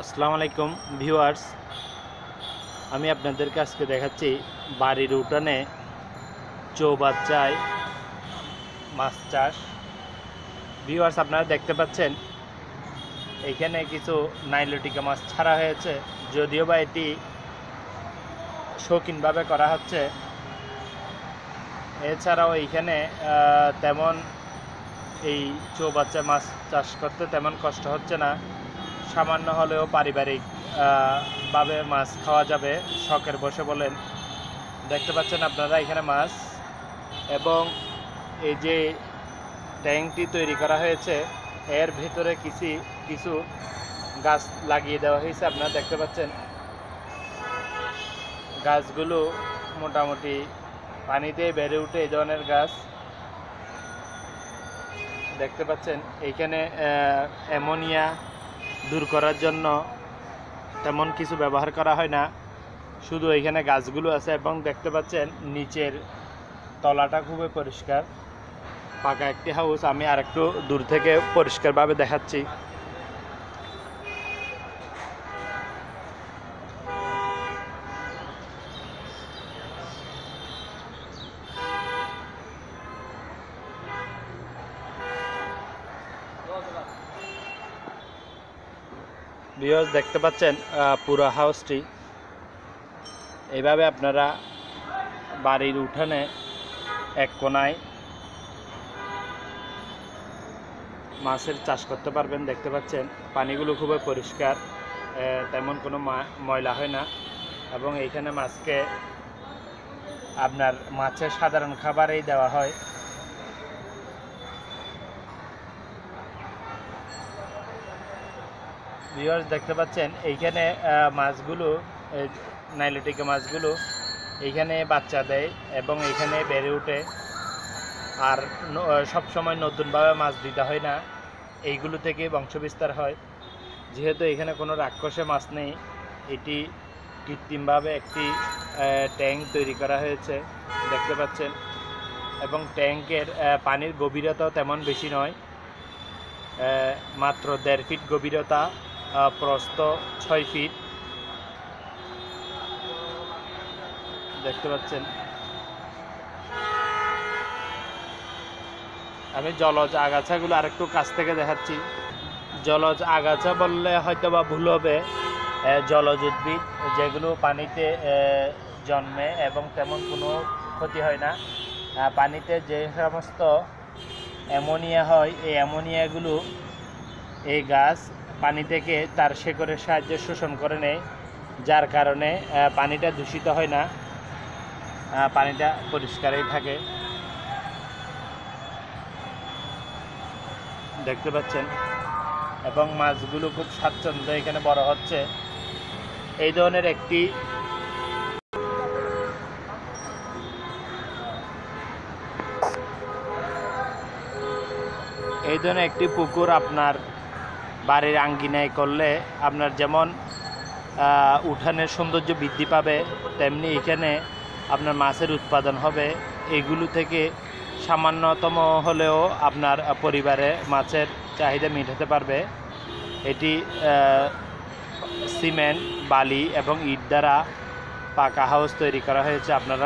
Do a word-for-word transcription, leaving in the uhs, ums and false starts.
আসসালামু আলাইকুম ভিউয়ার্স, আমি আপনাদেরকে আজকে দেখাচ্ছি বাড়ির উঠানে চৌবাচ্চায় মাছ চাষ। ভিউয়ার্স, আপনারা দেখতে পাচ্ছেন এখানে কিছু নাইলোটিকা মাছ ছাড়া হয়েছে, যদিও বা এটি শৌখিনভাবে করা হচ্ছে। এছাড়াও এইখানে তেমন এই চৌবাচ্চা মাছ চাষ করতে তেমন কষ্ট হচ্ছে না, সামান্য হলেও পারিবারিক ভাবে মাছ খাওয়া যাবে, শখের বসে বলেন। দেখতে পাচ্ছেন আপনারা এখানে মাছ, এবং এই যে ট্যাঙ্কটি তৈরি করা হয়েছে এর ভেতরে কিছু কিছু গাছ লাগিয়ে দেওয়া হয়েছে। আপনারা দেখতে পাচ্ছেন গাছগুলো মোটামুটি পানিতে বেড়ে উঠে এই ধরনের গাছ দেখতে পাচ্ছেন। এইখানে অ্যামোনিয়া দূর করার জন্য তেমন কিছু ব্যবহার করা হয় না, শুধু এখানে গাছগুলো আছে। এবং দেখতে পাচ্ছেন নিচের তলাটা খুবই পরিষ্কার, পাকা একটি হাউস। আমি আর একটু দূর থেকে পরিষ্কারভাবে দেখাচ্ছি। ভিউয়ার্স, দেখতে পাচ্ছেন পুরো হাউসটি। এইভাবে আপনারা বাড়ির উঠানে এক কোনায় মাছের চাষ করতে পারবেন। দেখতে পাচ্ছেন পানিগুলো খুবই পরিষ্কার, তেমন কোনো ময়লা হয় না। এবং এইখানে মাছকে আপনার মাছের সাধারণ খাবারেই দেওয়া হয়। ভিউয়ার্স, দেখতে পাচ্ছেন এইখানে মাছগুলো, নাইলোটিকা মাছগুলো এইখানে বাচ্চা দেয় এবং এইখানে বেড়ে ওঠে। আর সব সময় নতুনভাবে মাছ দিতে হয় না, এইগুলো থেকে বংশবিস্তার হয়। যেহেতু এখানে কোনো রাক্ষসে মাছ নেই, এটি কৃত্রিমভাবে একটি ট্যাঙ্ক তৈরি করা হয়েছে, দেখতে পাচ্ছেন। এবং ট্যাঙ্কের পানির গভীরতাও তেমন বেশি নয়, মাত্র দেড় ফিট গভীরতা, প্রস্থ ছয় ফিট দেখতে পাচ্ছেন। আমি জলজ আগাছাগুলো আরেকটু কাছ থেকে দেখাচ্ছি। জলজ আগাছা বললে হয়তো বা ভুল হবে, জলজ উদ্ভিদ যেগুলো পানিতে জন্মে এবং তেমন কোনো ক্ষতি হয় না। পানিতে যে সমস্ত অ্যামোনিয়া হয়, এই অ্যামোনিয়াগুলো এই গাছ পানি থেকে তার শেকড়ের সাহায্যে শোষণ করে নেয়, যার কারণে পানিটা দূষিত হয় না, পানিটা পরিষ্কারই থাকে। দেখতে পাচ্ছেন, এবং মাছগুলো খুব স্বাচ্ছন্দ্যে এখানে বড় হচ্ছে। এই ধরনের একটি এই ধরনের একটি পুকুর আপনার বাড়ির আঙ্গিনায় করলে আপনার যেমন উঠানের সৌন্দর্য বৃদ্ধি পাবে, তেমনি এখানে আপনার মাছের উৎপাদন হবে। এগুলো থেকে সামান্যতম হলেও আপনার পরিবারে মাছের চাহিদা মেটাতে পারবে। এটি সিমেন্ট, বালি এবং ইট দ্বারা পাকা হাউস তৈরি করা হয়েছে। আপনারা